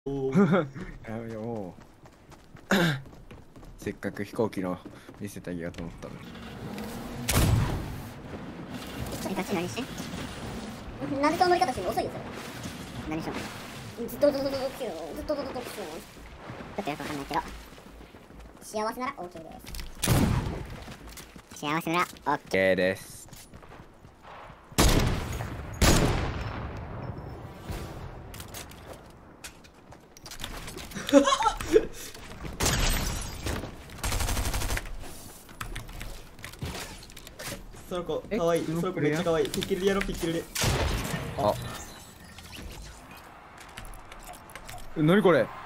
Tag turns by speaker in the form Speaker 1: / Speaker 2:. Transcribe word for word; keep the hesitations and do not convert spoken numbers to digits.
Speaker 1: やめよもうせっかく飛行機の見せてあげようと思ったのに。
Speaker 2: え、ガチ何してん？
Speaker 3: ナルトの乗り方してるの遅いよそ
Speaker 2: 何しよう。
Speaker 3: れ。ずっとずっとずっとずっとずっとずっと
Speaker 2: ちょっとよくわかんないけど。
Speaker 3: 幸せなら OK です。
Speaker 2: 幸せなら OK。
Speaker 1: OK です。
Speaker 4: その子かわいい。その子めっちゃかわいい。ピッキリでやろう。ピッキリで。
Speaker 1: あ、なにこれ。